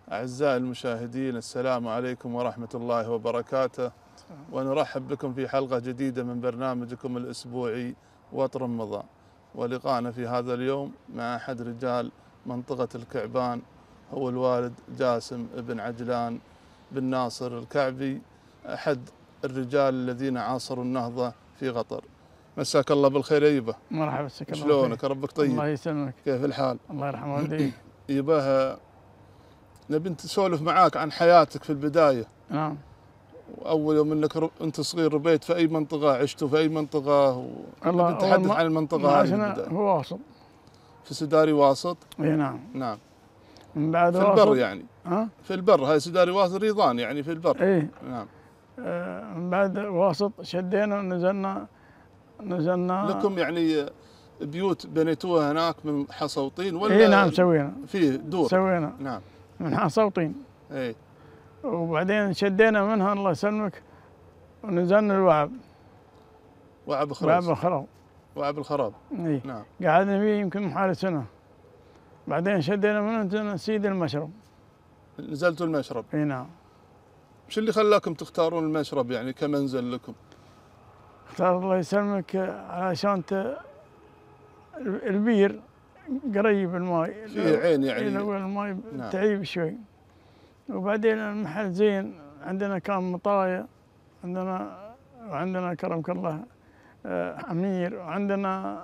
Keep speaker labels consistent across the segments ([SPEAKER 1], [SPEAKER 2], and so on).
[SPEAKER 1] أعزائي المشاهدين، السلام عليكم ورحمة الله وبركاته، ونرحب بكم في حلقة جديدة من برنامجكم الأسبوعي وطن رمضان. ولقاءنا في هذا اليوم مع أحد رجال منطقة الكعبان، هو الوالد جاسم بن عجلان بن ناصر الكعبي، أحد الرجال الذين عاصروا النهضة في قطر. مساك الله بالخير يا يبه.
[SPEAKER 2] مرحبا، مساك الله
[SPEAKER 1] شلونك؟ ربك طيب؟
[SPEAKER 2] الله يسلمك.
[SPEAKER 1] كيف الحال؟
[SPEAKER 2] الله يرحم والديك.
[SPEAKER 1] يبه نبي نسولف معاك عن حياتك في البداية.
[SPEAKER 2] نعم.
[SPEAKER 1] أول يوم أنك أنت صغير ربيت في أي منطقة، عشتوا في أي منطقة؟
[SPEAKER 2] الله
[SPEAKER 1] نتحدث عن المنطقة هذه.
[SPEAKER 2] هو واصل
[SPEAKER 1] في سداري واسط.
[SPEAKER 2] اي نعم.
[SPEAKER 1] نعم.
[SPEAKER 2] من بعد
[SPEAKER 1] في
[SPEAKER 2] واسط
[SPEAKER 1] البر يعني. في البر، هاي سداري واسط ريضان يعني في البر.
[SPEAKER 2] اي
[SPEAKER 1] نعم.
[SPEAKER 2] من بعد واسط شدينا ونزلنا
[SPEAKER 1] لكم يعني بيوت بنيتوها هناك من حصى وطين ولا؟
[SPEAKER 2] اي نعم، سوينا
[SPEAKER 1] فيه دور.
[SPEAKER 2] سوينا.
[SPEAKER 1] نعم.
[SPEAKER 2] من حصى وطين.
[SPEAKER 1] اي.
[SPEAKER 2] وبعدين شدينا منها الله يسلمك ونزلنا الوعب.
[SPEAKER 1] وعب خراب.
[SPEAKER 2] وعب الخراب.
[SPEAKER 1] وعب الخراب.
[SPEAKER 2] اي.
[SPEAKER 1] نعم.
[SPEAKER 2] قعدنا فيه يمكن حوالي سنة. بعدين شدينا منه نزلنا سيد المشرب.
[SPEAKER 1] نزلتوا المشرب.
[SPEAKER 2] اي نعم.
[SPEAKER 1] وش اللي خلاكم تختارون المشرب يعني كمنزل لكم؟
[SPEAKER 2] اختار الله يسلمك علشان البير قريب الماي،
[SPEAKER 1] فيه عين يعني.
[SPEAKER 2] لو الماي
[SPEAKER 1] نعم.
[SPEAKER 2] تعيب شوي. وبعدين المحل زين، عندنا كان مطايا، وعندنا كرمك الله حمير، وعندنا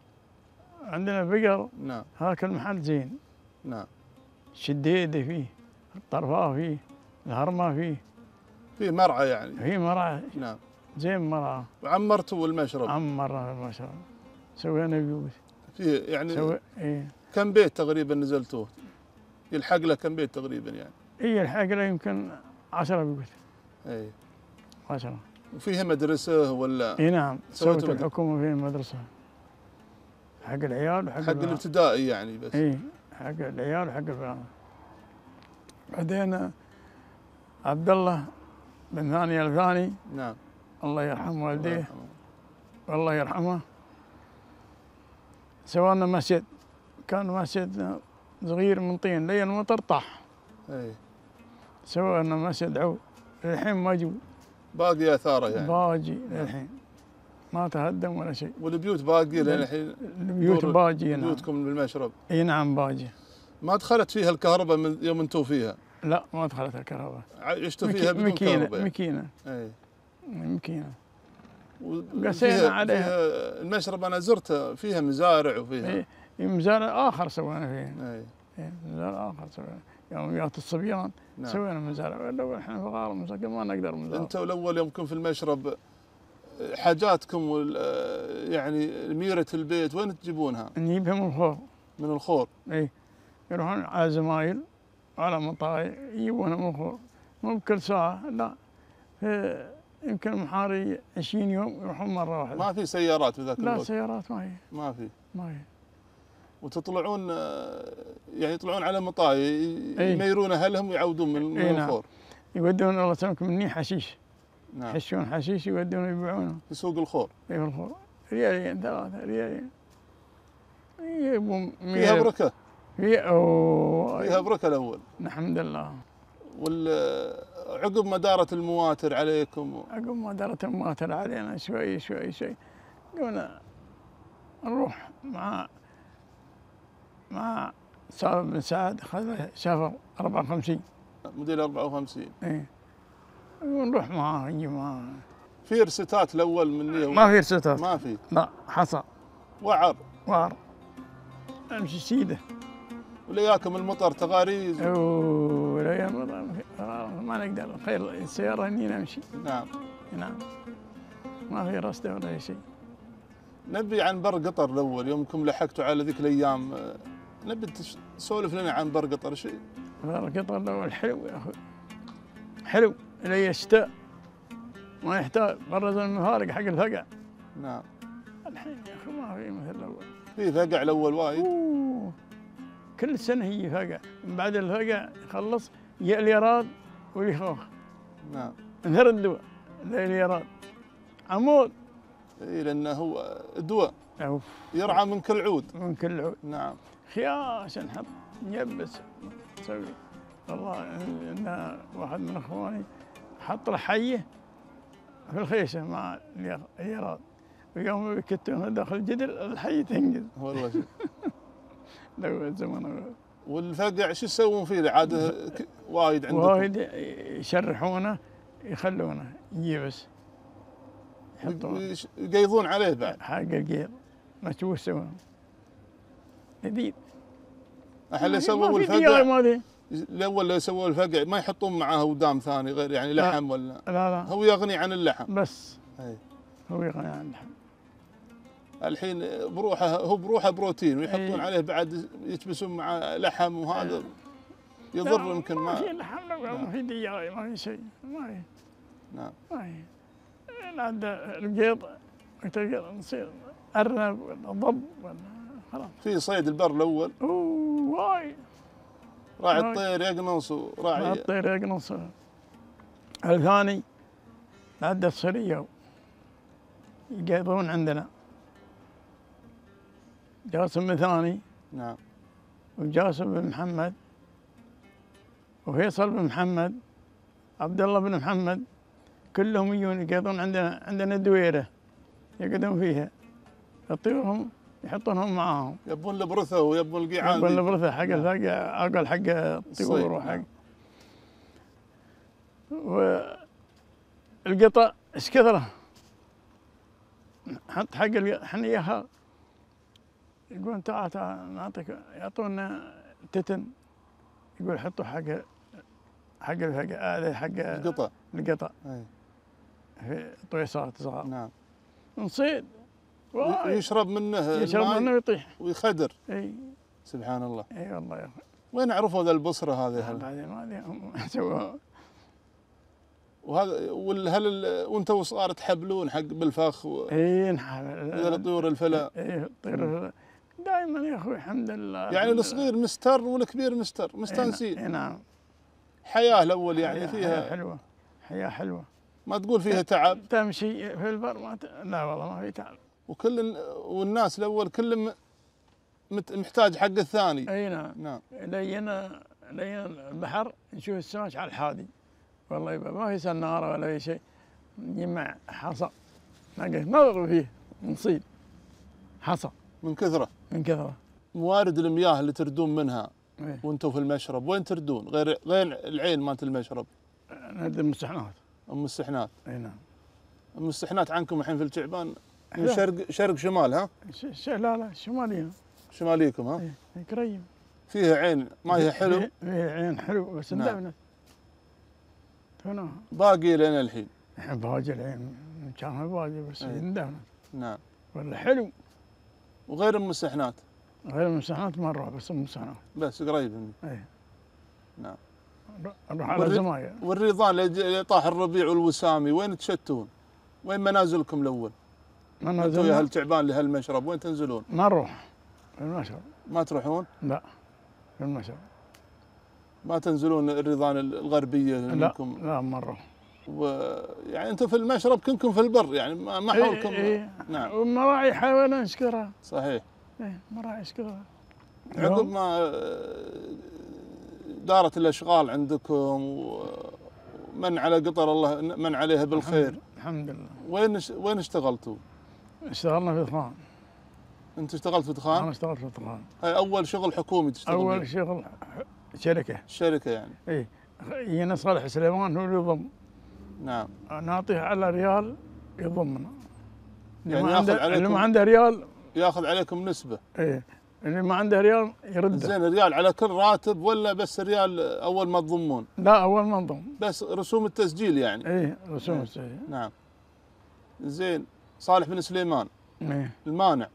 [SPEAKER 2] بقر.
[SPEAKER 1] نعم.
[SPEAKER 2] هاك المحل زين.
[SPEAKER 1] نعم.
[SPEAKER 2] شديده فيه، الطرفاه فيه، الهرمه فيه.
[SPEAKER 1] فيه مرعى يعني.
[SPEAKER 2] فيه مرعى.
[SPEAKER 1] نعم.
[SPEAKER 2] زين مرعى.
[SPEAKER 1] وعمرتوا المشرب؟
[SPEAKER 2] عمرنا المشرب، سوينا بيوت.
[SPEAKER 1] فيه يعني
[SPEAKER 2] إيه.
[SPEAKER 1] كم بيت تقريبا نزلتوه؟ يلحق له كم بيت تقريبا يعني؟
[SPEAKER 2] اي الحق له يمكن 10 بيوت.
[SPEAKER 1] اي
[SPEAKER 2] 10.
[SPEAKER 1] وفيها مدرسة ولا؟
[SPEAKER 2] اي نعم، سوت الحكومة فيها مدرسة حق العيال وحق
[SPEAKER 1] حق الابتدائي يعني بس.
[SPEAKER 2] اي حق العيال وحق البنات. بعدين عبد الله بن ثاني الثاني.
[SPEAKER 1] نعم.
[SPEAKER 2] الله يرحم والديه والله يرحمه، سوانا مسجد، كان مسجد صغير من طين لين المطر طاح.
[SPEAKER 1] اي.
[SPEAKER 2] سوينا مسجد عود للحين ما جو.
[SPEAKER 1] باقي اثاره يعني.
[SPEAKER 2] باقي للحين ما تهدم ولا شيء.
[SPEAKER 1] والبيوت باقي للحين؟
[SPEAKER 2] البيوت باقي. نعم.
[SPEAKER 1] بيوتكم بالمشرب؟
[SPEAKER 2] اي نعم باقي.
[SPEAKER 1] ما دخلت فيها الكهرباء من يوم انتم فيها؟
[SPEAKER 2] لا ما دخلت الكهرباء.
[SPEAKER 1] عشتوا فيها بدون كهرباء يعني.
[SPEAKER 2] مكينة.
[SPEAKER 1] اي.
[SPEAKER 2] مكينة.
[SPEAKER 1] قسينا عليها. فيها المشرب انا زرته، فيها مزارع وفيها.
[SPEAKER 2] اي مزارع اخر سوينا فيها.
[SPEAKER 1] اي.
[SPEAKER 2] مزارع اخر سوينا يوم جات الصبيان. نعم. سوينا مزارع، لو احنا فقار مساكين ما نقدر مزارع.
[SPEAKER 1] انتوا الاول يومكم في المشرب حاجاتكم يعني ميرة البيت وين تجيبونها؟
[SPEAKER 2] نجيبها من الخور. من
[SPEAKER 1] الخور؟
[SPEAKER 2] اي. يروحون على زمايل على مطاي يجيبونها من الخور، مو بكل ساعة لا، يمكن محاري 20 يوم يروحون مرة واحدة.
[SPEAKER 1] ما في سيارات في ذاك الوقت؟
[SPEAKER 2] لا سيارات ما هي. ما هي.
[SPEAKER 1] وتطلعون يعني يطلعون على مطاي يميرون اهلهم ويعودون من الخور؟
[SPEAKER 2] يودون الله يسلمك مني حشيش.
[SPEAKER 1] نعم.
[SPEAKER 2] يحشون حشيش يودون يبيعونه
[SPEAKER 1] في سوق الخور؟
[SPEAKER 2] اي في الخور. ريالين 3 ريالين.
[SPEAKER 1] فيها بركة؟
[SPEAKER 2] فيها
[SPEAKER 1] بركة الأول
[SPEAKER 2] الحمد لله.
[SPEAKER 1] عقب ما دارت المواتر عليكم؟
[SPEAKER 2] عقب ما دارت المواتر علينا شوي شوي شوي قلنا نروح مع سالم بن سعد، أخذ شافر 54
[SPEAKER 1] موديل 54.
[SPEAKER 2] اي ونروح معاه نجي معاه.
[SPEAKER 1] في رستات الأول من يوم؟
[SPEAKER 2] ما في رستات.
[SPEAKER 1] ما في؟
[SPEAKER 2] لا حصى.
[SPEAKER 1] وعر
[SPEAKER 2] امشي سيده.
[SPEAKER 1] ولا ياكم المطر تغاريز؟
[SPEAKER 2] ولا المطر ما نقدر، خير السيارة اني نمشي.
[SPEAKER 1] نعم.
[SPEAKER 2] نعم. ما في رصده ولا شيء.
[SPEAKER 1] نبي عن بر قطر الاول، يومكم لحقتوا على ذيك الايام، نبي تسولف لنا عن بر قطر شيء.
[SPEAKER 2] بر قطر الاول حلو يا اخوي، حلو الى الشتاء ما يحتاج برز المفارق حق الفقع.
[SPEAKER 1] نعم.
[SPEAKER 2] الحين يا اخي ما في مثل الاول.
[SPEAKER 1] في فقع الاول وايد.
[SPEAKER 2] كل سنه هي فقع، من بعد الفقع يخلص يا اليراد واليخوخ.
[SPEAKER 1] نعم.
[SPEAKER 2] انثر الدواء اليراد عمود.
[SPEAKER 1] اي لانه هو دواء.
[SPEAKER 2] اوف.
[SPEAKER 1] يرعى من كل عود.
[SPEAKER 2] من كل عود.
[SPEAKER 1] نعم.
[SPEAKER 2] خياش نحط نيبس نسوي. والله ان واحد من اخواني حط له حيه في الخيشه مع اليراد، ويوم يكتونه داخل الجدر الحيه تنقذ.
[SPEAKER 1] والله شوف.
[SPEAKER 2] لو زمان
[SPEAKER 1] والفقع شو يسوون فيه عاد وايد عندكم؟
[SPEAKER 2] وايد يشرحونه يخلونه يجيبس يحطونه
[SPEAKER 1] يقيضون عليه بعد
[SPEAKER 2] حق القيض. ما تشوف يسوون جديد.
[SPEAKER 1] اللي سووا الفقع الاول اللي سووا الفقع ما يحطون معاه ودام ثاني غير يعني لحم ولا؟
[SPEAKER 2] لا
[SPEAKER 1] هو يغني عن اللحم
[SPEAKER 2] بس.
[SPEAKER 1] أي.
[SPEAKER 2] هو يغني عن اللحم.
[SPEAKER 1] الحين بروحه بروتين ويحطون عليه بعد يكبسون مع لحم وهذا يضر يمكن
[SPEAKER 2] ما في لحم ما في دجاج ما في شيء ما في.
[SPEAKER 1] نعم
[SPEAKER 2] ما في. عند القيض نصير ارنب ولا ضب ولا خلاص.
[SPEAKER 1] في صيد البر الاول
[SPEAKER 2] وايد
[SPEAKER 1] راعي الطير يقنص وراعي
[SPEAKER 2] الطير يقنص. الثاني عند الصريه يقيضون عندنا جاسم بن ثاني.
[SPEAKER 1] نعم.
[SPEAKER 2] وجاسم بن محمد وفيصل بن محمد عبد الله بن محمد كلهم يجون يقيضون عندنا دويره يقعدون فيها يطيرهم يحطونهم معاهم.
[SPEAKER 1] يبون البرثه ويبون القيعان.
[SPEAKER 2] يبون البرثه حق الفقع اقل حق الطيور وحق. والقطع ايش كثره حط حق الحنيها يقولون تعال نعطيك يعطونا تتن يقول حطوا حق الفقع هذا حق القطع في طويصات صغار.
[SPEAKER 1] نعم.
[SPEAKER 2] نصيد
[SPEAKER 1] يشرب منه
[SPEAKER 2] ويطيح
[SPEAKER 1] ويخدر.
[SPEAKER 2] اي
[SPEAKER 1] سبحان الله.
[SPEAKER 2] اي والله يا اخي.
[SPEAKER 1] وين عرفوا ذا البصره هذه؟
[SPEAKER 2] بعدين ما ادري سووها.
[SPEAKER 1] وهذا هل وانتم صغار تحبلون حق بالفخ
[SPEAKER 2] اي نحبل
[SPEAKER 1] طيور الفلا؟
[SPEAKER 2] اي طيور الفلا دائما يا اخوي الحمد لله.
[SPEAKER 1] يعني الصغير مستر والكبير مستانسين.
[SPEAKER 2] اي نعم.
[SPEAKER 1] حياه الاول يعني فيها
[SPEAKER 2] حياه حلوه. حياه حلوه.
[SPEAKER 1] ما تقول فيها تعب.
[SPEAKER 2] تمشي في البر لا والله ما في تعب.
[SPEAKER 1] والناس الاول كل محتاج حق الثاني.
[SPEAKER 2] اي نعم.
[SPEAKER 1] نعم.
[SPEAKER 2] لينا البحر نشوف السمك على الحادي. والله يبقى ما في سناره ولا في شيء. نجمع حصى نضرب فيه نصيد حصى
[SPEAKER 1] من كثره. موارد المياه اللي تردون منها وانتم في المشرب وين تردون غير العين مالت المشرب؟
[SPEAKER 2] نرد المستحنات.
[SPEAKER 1] السحنات.
[SPEAKER 2] اي نعم.
[SPEAKER 1] السحنات عنكم الحين في الشعبان من شرق شمال ها؟
[SPEAKER 2] لا شمالية.
[SPEAKER 1] شماليكم ها؟
[SPEAKER 2] اي كريم.
[SPEAKER 1] فيها عين ماهي حلو؟
[SPEAKER 2] فيها عين حلو بس اندبنت.
[SPEAKER 1] باقي لنا الحين.
[SPEAKER 2] باقي العين كان باقي بس اندبنت.
[SPEAKER 1] نعم.
[SPEAKER 2] ولا حلو.
[SPEAKER 1] وغير المسحنات؟
[SPEAKER 2] غير المسحنات ما نروح بس المسحنات.
[SPEAKER 1] بس قريب مني.
[SPEAKER 2] اي.
[SPEAKER 1] نعم.
[SPEAKER 2] نروح على زمايل.
[SPEAKER 1] والريضان اللي طاح الربيع والوسامي وين تشتون؟ وين منازلكم الاول؟ انتم يا هالشعبان لهالمشرب وين تنزلون؟
[SPEAKER 2] ما نروح في المشرب.
[SPEAKER 1] ما تروحون؟
[SPEAKER 2] لا في المشرب.
[SPEAKER 1] ما تنزلون الريضان الغربيه منكم؟
[SPEAKER 2] لا ما نروح.
[SPEAKER 1] يعني انتم في المشرب كنكم في البر يعني ما حولكم.
[SPEAKER 2] نعم. ومراعي حيوانات نشكرها.
[SPEAKER 1] صحيح.
[SPEAKER 2] مراعي نشكرها.
[SPEAKER 1] عقب ما دارت الاشغال عندكم ومن على قطر الله من عليها بالخير.
[SPEAKER 2] الحمد لله.
[SPEAKER 1] وين اشتغلتوا؟
[SPEAKER 2] اشتغلنا في دخان.
[SPEAKER 1] انت اشتغلت في دخان؟
[SPEAKER 2] انا اشتغلت في دخان.
[SPEAKER 1] هاي اول شغل حكومي تشتغل؟
[SPEAKER 2] اول شغل شركه
[SPEAKER 1] يعني.
[SPEAKER 2] اي يجينا صالح سليمان هو اللي يضم.
[SPEAKER 1] نعم.
[SPEAKER 2] نعطيه على ريال يضمنا.
[SPEAKER 1] يعني اللي
[SPEAKER 2] ما عنده ريال
[SPEAKER 1] ياخذ عليكم نسبه.
[SPEAKER 2] ايه اللي ما عنده ريال يرده.
[SPEAKER 1] زين ريال على كل راتب ولا بس ريال اول ما تضمون؟
[SPEAKER 2] لا اول ما نضم.
[SPEAKER 1] بس رسوم التسجيل يعني.
[SPEAKER 2] ايه رسوم التسجيل.
[SPEAKER 1] نعم. زين صالح بن سليمان.
[SPEAKER 2] ايه
[SPEAKER 1] المانع.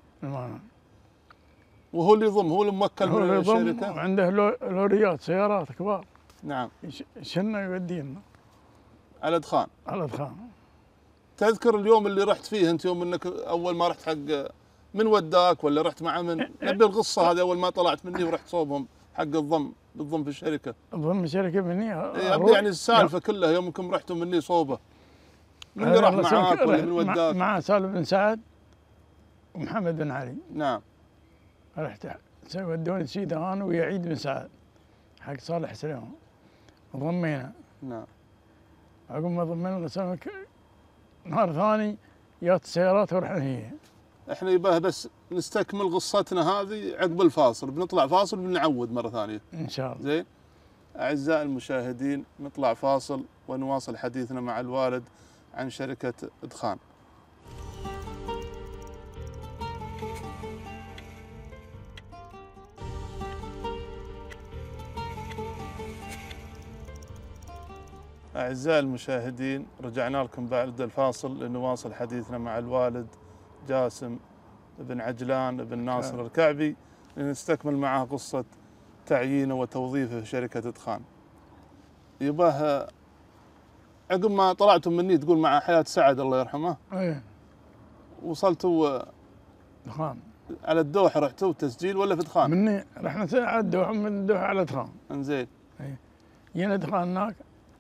[SPEAKER 1] وهو اللي يضم هو الموكل من الشركه.
[SPEAKER 2] وعنده لوريات سيارات كبار.
[SPEAKER 1] نعم.
[SPEAKER 2] شنا يودينا
[SPEAKER 1] على دخان.
[SPEAKER 2] على دخان.
[SPEAKER 1] تذكر اليوم اللي رحت فيه انت يوم انك اول ما رحت حق من وداك ولا رحت مع من؟ نبي القصه هذه اول ما طلعت مني ورحت صوبهم حق بالضم في الشركه.
[SPEAKER 2] ضم الشركه مني؟
[SPEAKER 1] ابي يعني السالفه كلها يوم انكم رحتوا مني صوبه. من اللي راح معاك ولا من وداك؟
[SPEAKER 2] مع سالم بن سعد ومحمد بن علي.
[SPEAKER 1] نعم.
[SPEAKER 2] رحت ودوني سيدان ويا عيد بن سعد حق صالح سليمان. ضمينا.
[SPEAKER 1] نعم.
[SPEAKER 2] عقب ما ضمينا السمك نهار ثاني جات السيارات ورحنا هي.
[SPEAKER 1] احنا يباه بس نستكمل قصتنا هذه عقب الفاصل، بنطلع فاصل وبنعود مرة ثانية.
[SPEAKER 2] إن شاء الله.
[SPEAKER 1] زين. أعزائي المشاهدين، نطلع فاصل ونواصل حديثنا مع الوالد عن شركة إدخان. أعزائي المشاهدين، رجعنا لكم بعد الفاصل لنواصل حديثنا مع الوالد جاسم بن عجلان بن ناصر الكعبي، لنستكمل معه قصة تعيينه وتوظيفه في شركة إدخان. يباه عقب ما طلعتم مني تقول مع حياة سعد الله يرحمه،
[SPEAKER 2] ايه
[SPEAKER 1] وصلتوا
[SPEAKER 2] دخان
[SPEAKER 1] على الدوحة، رحتوا تسجيل ولا في إدخان؟
[SPEAKER 2] مني رحنا على الدوحة، من الدوحة على دخان.
[SPEAKER 1] انزين.
[SPEAKER 2] جينا دخان هناك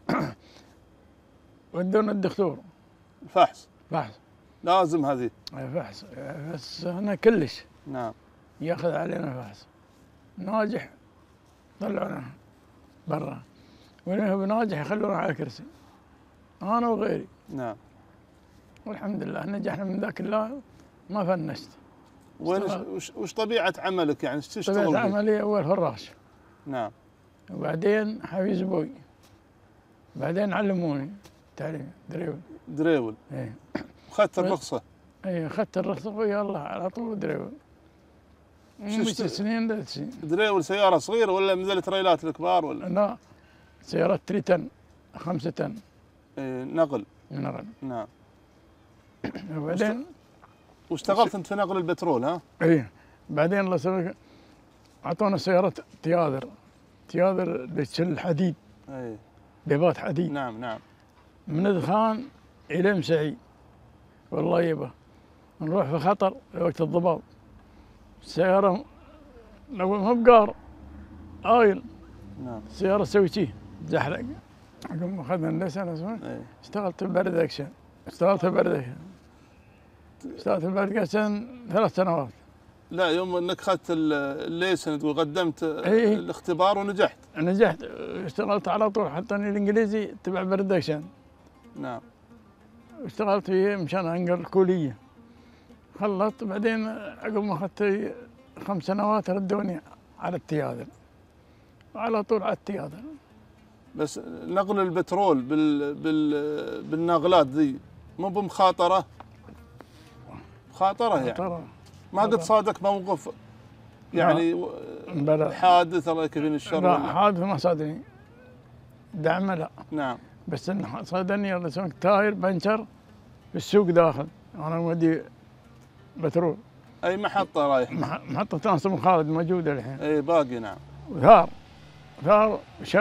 [SPEAKER 2] ودونا الدكتور
[SPEAKER 1] الفحص
[SPEAKER 2] فحص.
[SPEAKER 1] لازم هذه.
[SPEAKER 2] فحص بس هنا كلش
[SPEAKER 1] نعم.
[SPEAKER 2] ياخذ علينا فحص ناجح طلعونا برا، واللي هو ناجح يخلونا على الكرسي انا وغيري.
[SPEAKER 1] نعم.
[SPEAKER 2] والحمد لله نجحنا من ذاك الله ما فنشت.
[SPEAKER 1] وش طبيعة عملك يعني؟ ايش تشتغل؟
[SPEAKER 2] طبيعة عملي أول فراش.
[SPEAKER 1] نعم.
[SPEAKER 2] وبعدين حفيز أبوي، بعدين علموني تعليم دريول.
[SPEAKER 1] دريول.
[SPEAKER 2] إيه.
[SPEAKER 1] أخذت الرخصة؟
[SPEAKER 2] إيه أخذت الرخصة ويلا على طول دريول. مش سنين 3 سنين.
[SPEAKER 1] دريول سيارة صغيرة ولا مثل التريلات الكبار ولا؟
[SPEAKER 2] لا سيارة 3 طن 5 طن.
[SPEAKER 1] إيه نقل.
[SPEAKER 2] نقل.
[SPEAKER 1] نعم.
[SPEAKER 2] وبعدين
[SPEAKER 1] واشتغلت انت في نقل البترول ها؟
[SPEAKER 2] ايه بعدين الله يسلمك اعطونا سيارة تياذر لتشيل الحديد.
[SPEAKER 1] ايه
[SPEAKER 2] بيبات حديد.
[SPEAKER 1] نعم نعم.
[SPEAKER 2] من دخان الى مسعيد. والله يبا نروح في خطر وقت الضباب، السيارة لو ما بقار آيل.
[SPEAKER 1] نعم.
[SPEAKER 2] السيارة تسوي شي تزحلق. عقب ما اخذنا الليسن اشتغلت ببرد اكشن. اشتغلت ببرد اكشن 3 سنوات.
[SPEAKER 1] لا يوم انك اخذت الليسن تقول قدمت
[SPEAKER 2] ايه
[SPEAKER 1] الاختبار ونجحت.
[SPEAKER 2] نجحت، اشتغلت على طول، حطني الانجليزي تبع برودكشن.
[SPEAKER 1] نعم.
[SPEAKER 2] اشتغلت فيه مشان انقل الكلية. خلصت بعدين عقب ما اخذت 5 سنوات ردوني على التياذر. على طول على التياذر.
[SPEAKER 1] بس نقل البترول بالناقلات ذي مو بمخاطرة؟ مخاطرة يعني. ما قد صادك موقف يعني حادث الله يكفيني الشر؟
[SPEAKER 2] لا حادث ما صادني. دعمه لا.
[SPEAKER 1] نعم.
[SPEAKER 2] بس انه صادني الله يسلمك تاير بنشر في السوق داخل، انا مودي بترول.
[SPEAKER 1] اي محطة رايح؟
[SPEAKER 2] محطة ناصر بن خالد موجودة الحين.
[SPEAKER 1] اي باقي. نعم.
[SPEAKER 2] ثار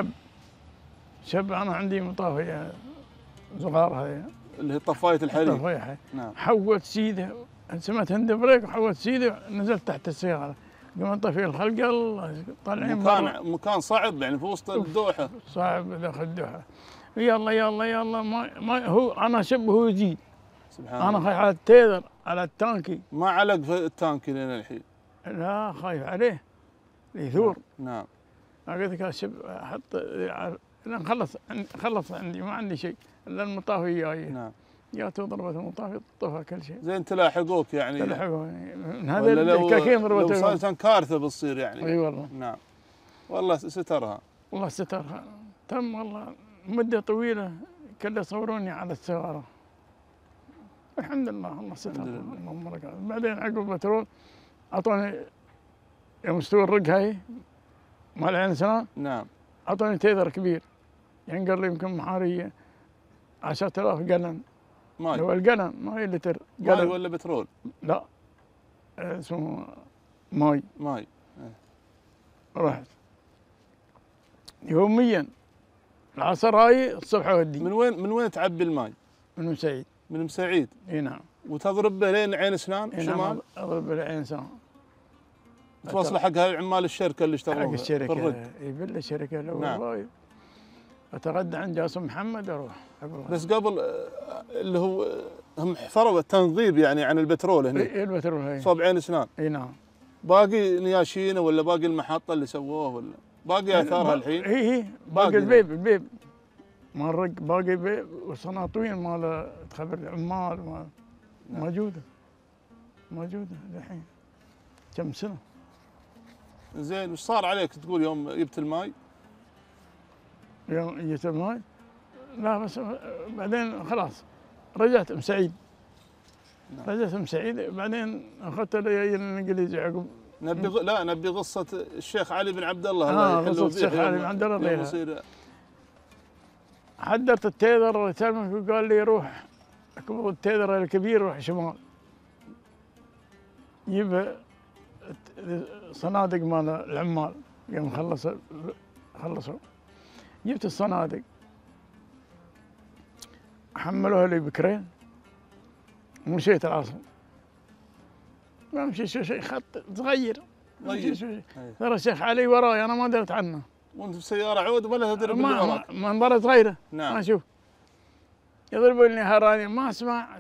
[SPEAKER 2] شب انا عندي مطافية صغار هذه اللي
[SPEAKER 1] هي طفاية الحريق.
[SPEAKER 2] طفاية.
[SPEAKER 1] نعم.
[SPEAKER 2] حوت سيده سمعت هند بريك وحوت سيده نزلت تحت السيارة. قمت طفي الخلق الله طالعين
[SPEAKER 1] مكان صعب يعني في وسط الدوحة.
[SPEAKER 2] صعب داخل الدوحة. يلا ما هو انا شب هو يزيد.
[SPEAKER 1] سبحان
[SPEAKER 2] انا
[SPEAKER 1] الله.
[SPEAKER 2] خايف على التيذر على التانكي.
[SPEAKER 1] ما علق في التانكي لين الحين؟
[SPEAKER 2] لا خايف عليه يثور.
[SPEAKER 1] نعم.
[SPEAKER 2] قلت لك شب حط لان خلص عندي ما عندي شيء الا المطافي جايه.
[SPEAKER 1] نعم.
[SPEAKER 2] جات ضربت المطافي طفى كل شيء.
[SPEAKER 1] زين تلاحقوك يعني؟
[SPEAKER 2] تلاحقوني من هذا الكاكين ضربت.
[SPEAKER 1] لو صارت كارثه بتصير يعني.
[SPEAKER 2] اي والله.
[SPEAKER 1] نعم. والله سترها.
[SPEAKER 2] والله سترها. تم والله مده طويله كله يصوروني على السياره. الحمد لله الله سترها. اللهم لك. بعدين عقب البترول اعطوني يوم استوى الرق هاي مال عين سنان.
[SPEAKER 1] نعم.
[SPEAKER 2] اعطوني تيذر كبير ينقل لي يمكن محاريه 10,000 قلم.
[SPEAKER 1] ماي.
[SPEAKER 2] هو القلم ماي لتر.
[SPEAKER 1] ماي ولا بترول؟
[SPEAKER 2] لا اسمه ماي. رحت يوميا العصر هاي الصبح اودي.
[SPEAKER 1] من وين تعبي الماي؟
[SPEAKER 2] من مسعيد.
[SPEAKER 1] من مسعيد؟
[SPEAKER 2] اي نعم.
[SPEAKER 1] وتضرب به لين عين سنان شمال؟
[SPEAKER 2] نعم اضرب به لعين سنان.
[SPEAKER 1] توصل حق عمال الشركه اللي اشتغلوا
[SPEAKER 2] حق الشركه. يبل الشركه الاول.
[SPEAKER 1] نعم.
[SPEAKER 2] اتغدى عند جاسم محمد اروح.
[SPEAKER 1] بس قبل اللي هو هم حفروا التنظيف يعني عن البترول هنا.
[SPEAKER 2] اي البترول هي
[SPEAKER 1] صوب عين سنان.
[SPEAKER 2] اي نعم.
[SPEAKER 1] باقي نياشينه ولا باقي المحطه اللي سووه ولا؟ باقي اثارها الحين؟
[SPEAKER 2] اي باقي البيب مال الرق، باقي بيب والسناطوين مال تخبر العمال موجوده الحين كم سنه.
[SPEAKER 1] زين، وش صار عليك تقول يوم جبت الماي؟
[SPEAKER 2] يوم جبت الماي؟ لا بس بعدين خلاص رجعت ام سعيد. رجعت ام سعيد بعدين اخذت لي الانجليزي عقب.
[SPEAKER 1] نبي قصه الشيخ علي بن عبد الله الله يحله
[SPEAKER 2] قصه الشيخ علي بن عبد الله. حضرت التيذر وقال لي روح التيذر الكبير روح شمال جيب صنادق مال العمال يوم خلصوا جبت الصنادق حملوها لي بكرين ومشيت العصر. ما مشي شيء خط صغير ترى الشيخ علي وراي انا ما درت عنه.
[SPEAKER 1] وانت في سياره عود ولا تدري باللي وراك؟
[SPEAKER 2] منظره صغيره.
[SPEAKER 1] نعم.
[SPEAKER 2] ما اشوف يضربوني هراني ما اسمع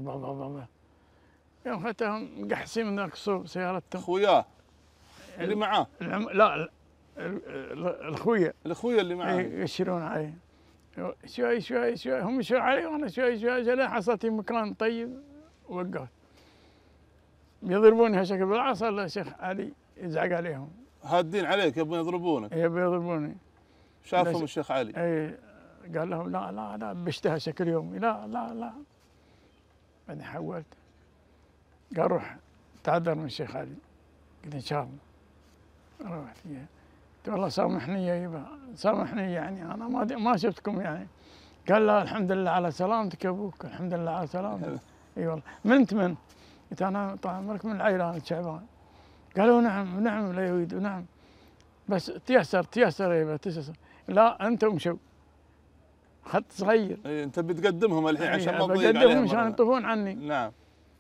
[SPEAKER 2] يوم اخذتهم مقحسين من ذاك الصوب سيارتهم.
[SPEAKER 1] اخوياه اللي معاه؟
[SPEAKER 2] لا الاخويا
[SPEAKER 1] اللي معاه
[SPEAKER 2] يشيرون علي شوي هم يشيرون علي وانا شوي لين حصلت مكان طيب ووقفت. بيضربوني هالشكل بالعصا الشيخ علي يزعق عليهم.
[SPEAKER 1] هادين عليك يبون يضربونك؟
[SPEAKER 2] يبون يضربوني.
[SPEAKER 1] شافهم الشيخ علي؟
[SPEAKER 2] اي قال لهم لا بشتهى شكل يومي لا. بعدين حولت قال روح تعذر من الشيخ علي. قلت ان شاء الله. رحت قلت والله سامحني يا يبا سامحني يعني انا ما شفتكم يعني. قال لا الحمد لله على سلامتك يا ابوك الحمد لله على سلامتك. اي والله من؟ قلت انا طال عمرك من العيله انا شعبان. قالوا نعم لا يريد نعم بس تيسر يا تيسر. لا انتم شو خط صغير.
[SPEAKER 1] اي انت بتقدمهم الحين عشان ما تضيق عليهم.
[SPEAKER 2] بقدمهم عشان يطوفون عني.
[SPEAKER 1] نعم.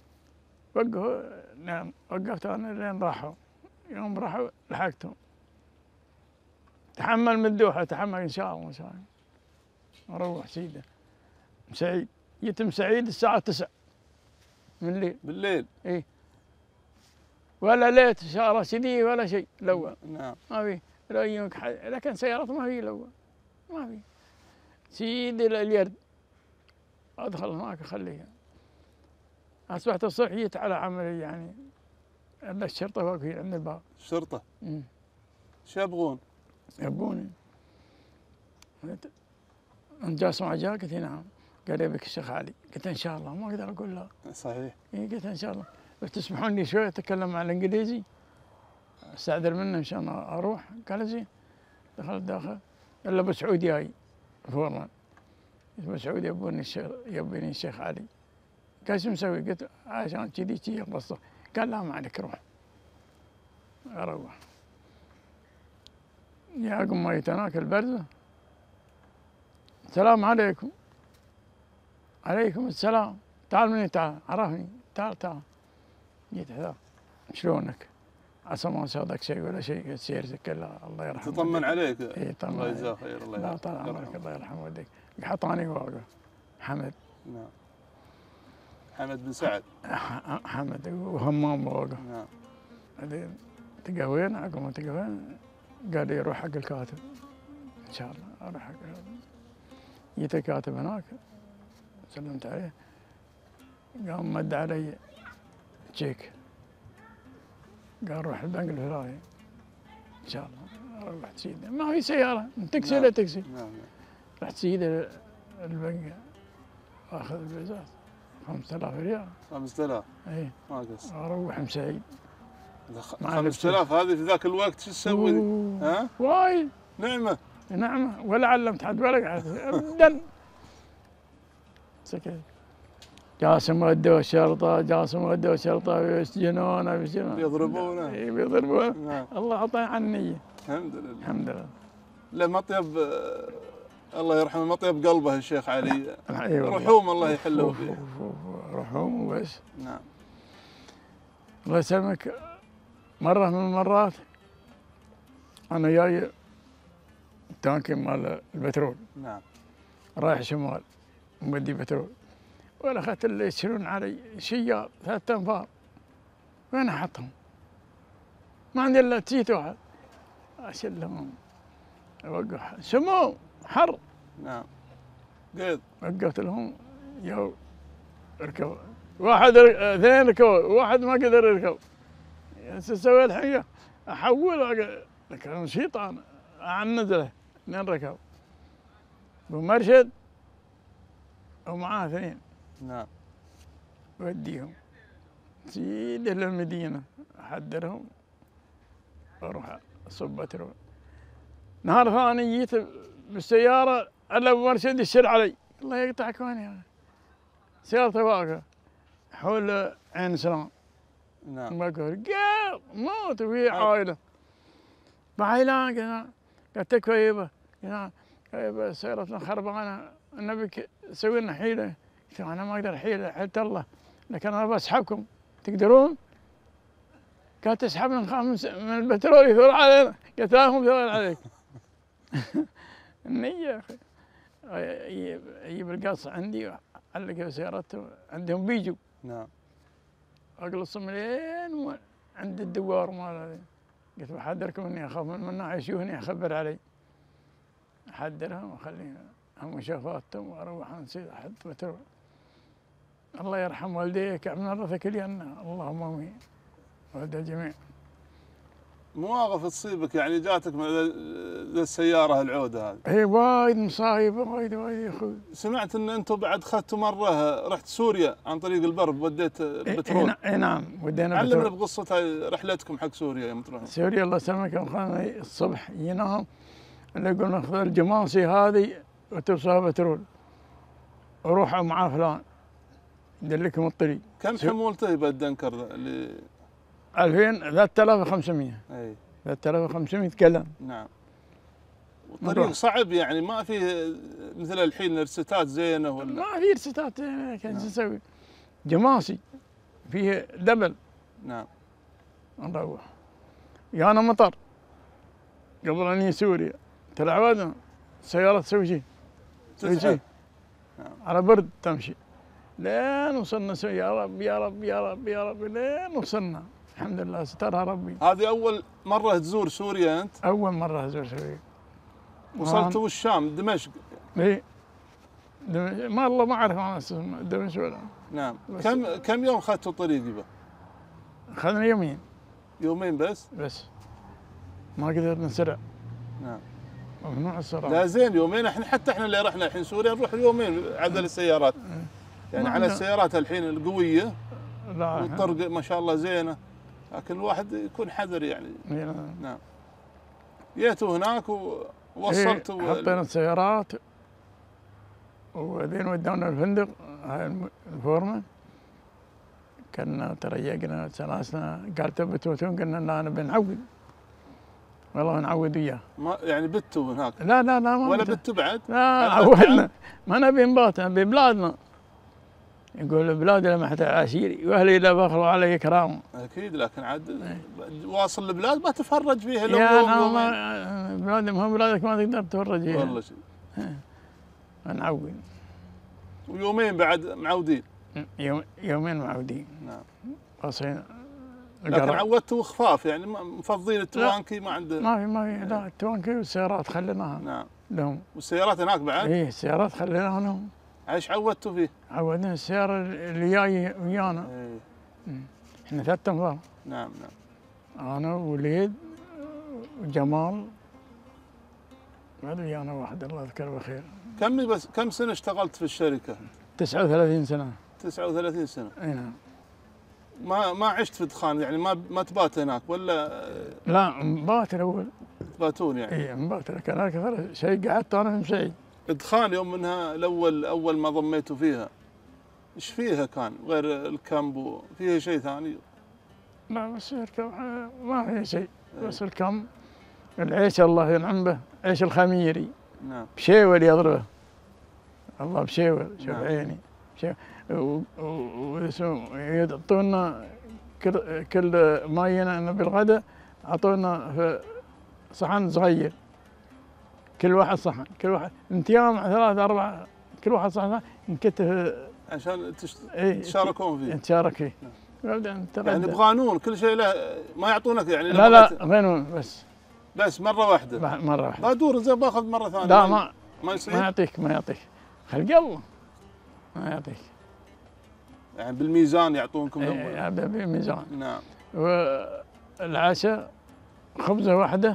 [SPEAKER 2] وقفت انا لين راحوا. يوم راحوا لحقتهم. تحمل من الدوحه تحمل ان شاء الله اروح سيده سعيد. جيت سعيد الساعه 9 من
[SPEAKER 1] بالليل.
[SPEAKER 2] اي ولا ليت شارع سيدي ولا شيء لو.
[SPEAKER 1] نعم.
[SPEAKER 2] ما في لا يمك لكن سيارات ما في لو ما في. سيدي اليرد ادخل هناك اخليها. اصبحت الصبح جيت على عملي يعني الا الشرطه واقفين عند الباب.
[SPEAKER 1] الشرطه؟ ايش يبغون؟
[SPEAKER 2] يبغوني. انت جالس مع جاك؟ قلت نعم. قال يبيك الشيخ علي. قلت ان شاء الله ما اقدر اقول لا.
[SPEAKER 1] صحيح.
[SPEAKER 2] قلت ان شاء الله بس تسمحون لي شوي اتكلم مع الانجليزي استاذن منه عشان اروح. قال زين. دخلت داخل الا ابو سعود جاي فورا. ابو سعود يبيني الشيخ علي. قال شو مسوي؟ قلت عشان كذي القصه. قال لا ما عليك روح. اروح يا عقب ما يتناك البرزه. السلام عليكم. عليكم السلام. تعال مني تعال عرفني تعال. جيت هذا شلونك؟ عسى ما صادك شيء ولا شيء سيرتك الله يرحمه.
[SPEAKER 1] تطمن عليك.
[SPEAKER 2] اي طمن.
[SPEAKER 1] الله يجزاه خير. الله
[SPEAKER 2] لا طال عمرك الله يرحمه والديك. حطاني واقف حمد.
[SPEAKER 1] نعم. حمد بن سعد.
[SPEAKER 2] حمد وهمام واقف.
[SPEAKER 1] نعم.
[SPEAKER 2] بعدين تقهوين عقب ما تقهوين قال لي روح حق الكاتب ان شاء الله اروح حق الكاتب. جيت الكاتب هناك سلمت عليه قام مد علي تشيك قال روح البنك الفلاني ان شاء الله. رحت سيده ما في سياره من تاكسي ولا تاكسي.
[SPEAKER 1] نعم.
[SPEAKER 2] رحت سيده البنك اخذ الفيزات 5000 ريال.
[SPEAKER 1] 5000؟
[SPEAKER 2] اي
[SPEAKER 1] ما قص.
[SPEAKER 2] اروح مسعيد.
[SPEAKER 1] 5000 هذه في ذاك الوقت شو تسوي؟ ها؟
[SPEAKER 2] وايد
[SPEAKER 1] نعمه
[SPEAKER 2] ولا علمت حد ولا قعدت ابدا. سكت. جاسم ودوا الشرطه ويسجنونه
[SPEAKER 1] يضربونه.
[SPEAKER 2] اي بيضربونه.
[SPEAKER 1] نعم.
[SPEAKER 2] الله عطاني عن النيه.
[SPEAKER 1] الحمد لله. لا مطيب الله يرحمه مطيب قلبه الشيخ علي. رحوم الله يحله فيه.
[SPEAKER 2] رحوم وبس.
[SPEAKER 1] نعم.
[SPEAKER 2] الله يسلمك. مره من المرات انا جاي تانكي مال البترول.
[SPEAKER 1] نعم.
[SPEAKER 2] رايح شمال مودي بترول ولا اخذت اللي يشيلون علي شيار 3 أنفار. وين احطهم؟ ما عندي الا تيت واحد اشيلهم وقف سموم حر.
[SPEAKER 1] نعم. قيد.
[SPEAKER 2] وقفت لهم يو اركب. واحد اثنين ركبوا، واحد ما قدر يركب. سوي الحين احول كان شيطان اعنزله. اثنين ركب. ابو مرشد ومعاه اثنين.
[SPEAKER 1] نعم.
[SPEAKER 2] وديهم سيد للمدينه احضرهم واروح اصب بترول. نهار ثاني جيت بالسياره الا ابو مرشد يشر علي، الله يقطعك وين يا سيارته واقفه حول عين سلام.
[SPEAKER 1] نعم.
[SPEAKER 2] ما قال موت وهي عائله. بعيلان قلت تكفى يبا، يبا سيارتنا خربانه النبي سوي لنا حيله. قلت انا ما اقدر حيله حيله الله، لكن انا بسحبكم تقدرون؟ قال تسحبنا نخاف من البترول يثور علينا. قلت لا هم ثور عليك. النية يا اخي. يجيب القص عندي علق في سيارته، عندهم بيجو.
[SPEAKER 1] نعم.
[SPEAKER 2] اقلصهم لين عند الدوار مال هذا. قلت بحذركم اني اخاف من المناع يشوفني يخبر علي. احذرهم واخليهم هم شافاتهم واروح نسيت احط بترول. الله يرحم والديك من ورثك الجنه، اللهم امين. والدى الجميع.
[SPEAKER 1] مواقف تصيبك يعني جاتك من السياره العوده هذه.
[SPEAKER 2] اي وايد مصايب، وايد يا اخوي.
[SPEAKER 1] سمعت ان انتم بعد اخذتوا مره رحت سوريا عن طريق البر وديت البترول.
[SPEAKER 2] اي نعم ودينا
[SPEAKER 1] علمنا
[SPEAKER 2] بترول.
[SPEAKER 1] بقصه رحلتكم حق سوريا يوم تروحون.
[SPEAKER 2] سوريا الله يسلمك اخواني الصبح ينام اللي يقول ناخذ الجماصي هذه وتوصلها بترول وروحوا مع فلان يدلكم الطريق.
[SPEAKER 1] كم حمولته بالدنكر اللي
[SPEAKER 2] 3500.
[SPEAKER 1] اي
[SPEAKER 2] 3500 كلام.
[SPEAKER 1] نعم. والطريق صعب يعني ما فيه مثل الحين رستات زينه ولا
[SPEAKER 2] ما في رستات يعني كان شو نسوي؟ جماصي فيه دبل.
[SPEAKER 1] نعم.
[SPEAKER 2] نروح يانا مطر قبل اني سوريا تلعبنا سيارة تسوي شيء
[SPEAKER 1] نعم.
[SPEAKER 2] على برد تمشي لين وصلنا يا رب يا رب يا رب يا رب لين وصلنا الحمد لله سترها ربي.
[SPEAKER 1] هذه أول مرة تزور سوريا أنت؟
[SPEAKER 2] أول مرة أزور سوريا.
[SPEAKER 1] وصلتوا الشام دمشق؟
[SPEAKER 2] إيه ما الله ما أعرف أنا اسمه دمشق ولا.
[SPEAKER 1] نعم. كم يوم أخذتوا الطريق يبا؟
[SPEAKER 2] أخذنا يومين.
[SPEAKER 1] يومين بس؟
[SPEAKER 2] بس ما قدرنا نسرع.
[SPEAKER 1] نعم.
[SPEAKER 2] ممنوع السرعة.
[SPEAKER 1] لا زين يومين حتى احنا اللي رحنا الحين سوريا نروح يومين عدل السيارات. يعني على السيارات الحين القوية
[SPEAKER 2] لا
[SPEAKER 1] والطرق ما شاء الله زينة، لكن الواحد يكون حذر يعني. نعم. جيتوا هناك ووصلتوا
[SPEAKER 2] إيه حطينا السيارات وبعدين ودونا الفندق هاي الفورمة. كنا تريقنا سلاسنا قال تبي توتون قلنا لا نبي نعود والله نعود وياه.
[SPEAKER 1] ما يعني بتوا هناك؟
[SPEAKER 2] لا ما
[SPEAKER 1] ولا بتوا بعد؟
[SPEAKER 2] لا عودنا ما نبي نبات نبي بلادنا. يقول بلادي لما حتى عشيري واهلي اذا بخلوا علي كرام.
[SPEAKER 1] اكيد لكن عاد واصل البلاد ما تفرج فيها
[SPEAKER 2] لو يا انا بلادي ما بلادك ما تقدر تفرج فيها
[SPEAKER 1] والله شيء.
[SPEAKER 2] نعود.
[SPEAKER 1] ويومين بعد معودين؟
[SPEAKER 2] يومين معودين.
[SPEAKER 1] نعم.
[SPEAKER 2] وصينا
[SPEAKER 1] لكن عودتوا خفاف يعني مفضين التوانكي ما عنده؟
[SPEAKER 2] ما في لا التوانكي والسيارات خليناها.
[SPEAKER 1] نعم.
[SPEAKER 2] لهم.
[SPEAKER 1] والسيارات هناك بعد؟
[SPEAKER 2] ايه السيارات خليناها لهم.
[SPEAKER 1] ايش عودتوا فيه؟
[SPEAKER 2] عودنا السيارة اللي جاي ويانا.
[SPEAKER 1] ايه.
[SPEAKER 2] احنا 3 انفار.
[SPEAKER 1] نعم.
[SPEAKER 2] انا ووليد وجمال بعد ويانا واحد الله يذكره بالخير.
[SPEAKER 1] كم سنة اشتغلت في الشركة؟
[SPEAKER 2] 39 سنة.
[SPEAKER 1] 39 سنة.
[SPEAKER 2] اي نعم.
[SPEAKER 1] ما عشت في دخان يعني ما تبات هناك ولا؟
[SPEAKER 2] لا مبات الاول.
[SPEAKER 1] تباتون يعني؟
[SPEAKER 2] اي مبات لكن اكثر شيء قعدت انا في مسعيد.
[SPEAKER 1] دخان يوم منها اول ما ضميتوا فيها ايش فيها كان غير الكامب فيها شيء ثاني؟
[SPEAKER 2] لا بس الكم ما في شيء بس الكم العيش الله ينعم به عيش الخميري.
[SPEAKER 1] نعم.
[SPEAKER 2] بشيول يضربه الله بشيول شوف.
[SPEAKER 1] نعم.
[SPEAKER 2] عيني يعطونا كل ما جينا بالغداء اعطونا في صحن صغير كل واحد صحن كل واحد انتيام 3 4 كل واحد صحن نكتف
[SPEAKER 1] عشان تشاركون فيه.
[SPEAKER 2] نتشارك فيه.
[SPEAKER 1] نعم. يعني بقانون كل شيء له ما يعطونك يعني
[SPEAKER 2] لا غنون بس
[SPEAKER 1] بس مرة واحدة؟
[SPEAKER 2] مرة واحدة.
[SPEAKER 1] بدور زين باخذ مرة ثانية.
[SPEAKER 2] لا
[SPEAKER 1] ما يصير؟
[SPEAKER 2] ما يعطيك خلق الله ما يعطيك.
[SPEAKER 1] يعني بالميزان يعطونكم؟
[SPEAKER 2] بالميزان.
[SPEAKER 1] نعم.
[SPEAKER 2] والعشاء خبزة واحدة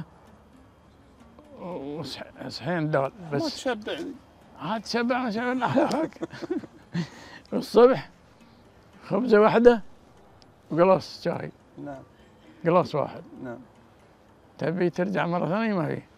[SPEAKER 2] وصحين دال بس.
[SPEAKER 1] ما تشبع ذي.
[SPEAKER 2] عاد تشبع ما شاء الله. والصبح خبزة واحدة وقلاص شاي.
[SPEAKER 1] نعم.
[SPEAKER 2] قلاص واحد.
[SPEAKER 1] نعم.
[SPEAKER 2] تبي ترجع مرة ثانية ما في.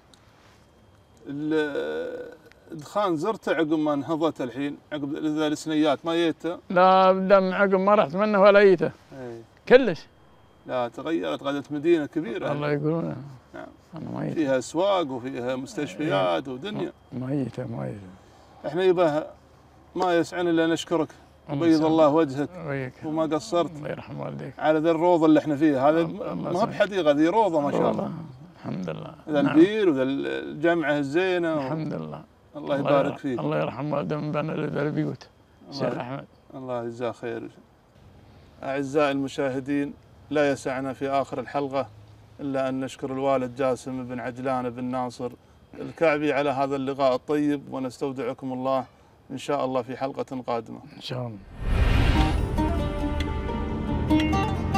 [SPEAKER 1] الدخان زرته عقب ما انهضت الحين، عقب ذا السنيات ما جيته؟
[SPEAKER 2] لا ابدا عقب ما رحت منه ولا جيته.
[SPEAKER 1] اي.
[SPEAKER 2] كلش.
[SPEAKER 1] لا تغيرت، غدت مدينة كبيرة.
[SPEAKER 2] الله يقولون.
[SPEAKER 1] نعم.
[SPEAKER 2] انا ما جيته.
[SPEAKER 1] فيها اسواق وفيها مستشفيات ودنيا.
[SPEAKER 2] ما جيته.
[SPEAKER 1] احنا يبا ما يسعنا الا نشكرك، بيض الله وجهك
[SPEAKER 2] وياك.
[SPEAKER 1] وما قصرت.
[SPEAKER 2] الله يرحم والديك.
[SPEAKER 1] على ذا الروضة اللي احنا فيها، هذا ما هو بحديقة، ذي روضة ما شاء الله.
[SPEAKER 2] الحمد لله.
[SPEAKER 1] ذا البير وذا الجامعة الزينة
[SPEAKER 2] الحمد لله.
[SPEAKER 1] الله يبارك فيك.
[SPEAKER 2] الله يرحم والده من بنى ذا البيوت. الشيخ احمد.
[SPEAKER 1] الله يجزاه خير. أعزائي المشاهدين، لا يسعنا في آخر الحلقة إلا أن نشكر الوالد جاسم بن عجلان بن ناصر الكعبي على هذا اللقاء الطيب، ونستودعكم الله إن شاء الله في حلقة قادمة.
[SPEAKER 2] إن شاء الله.